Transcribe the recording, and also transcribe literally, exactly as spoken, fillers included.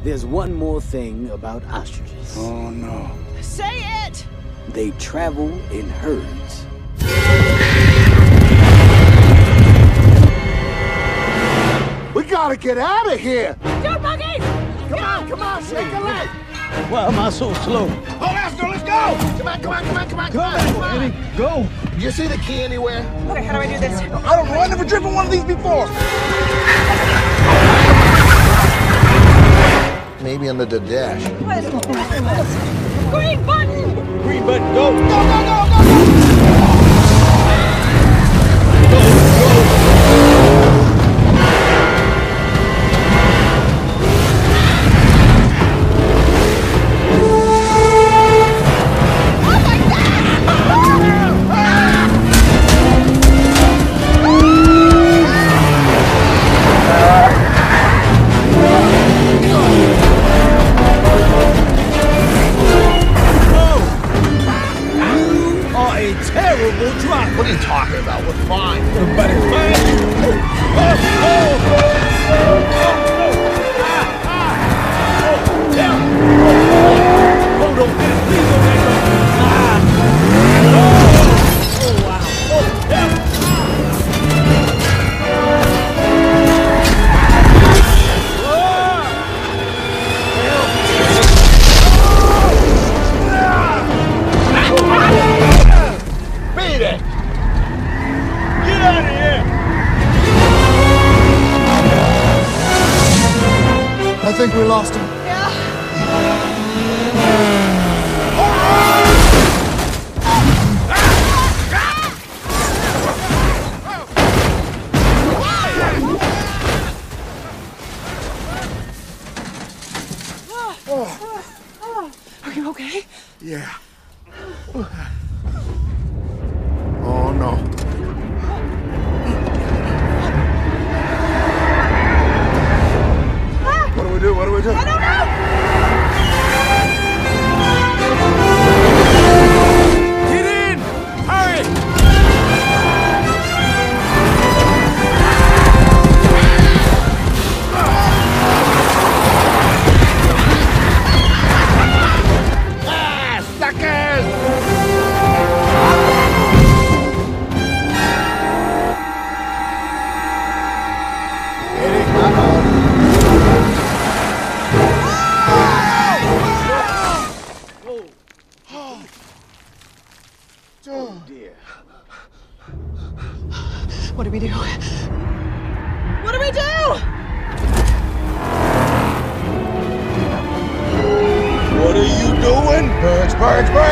There's one more thing about ostriches. Oh, no. Say it! They travel in herds. We gotta get out of here! Dude, monkeys! Come on, come on, shake a leg! Why am I so slow? Oh, let's go, let's go! Come on, come on, come on, come on, come on, come on! Eddie, go! You see the key anywhere? Okay, how do I do this? I don't know, I've never driven one of these before! Maybe under the dash. What? Green button! Green button, go! Go, go, go, go, go! Terrible drop. What are you talking about? We're fine. Everybody fine? Oh, oh, oh, oh, oh, ah, ah, oh, down. Hold on, Eddie, please don't let go. Ah, oh, oh, wow. Oh, down. Beat it! Get out of here! I think we lost him. Yeah. Are you okay? Yeah. Oh, no. What do we do? What do we do? I don't know! Get in! Hurry! Ah, suckers! Oh, dear. What do we do? What do we do? What are you doing? Birds, birds, birds!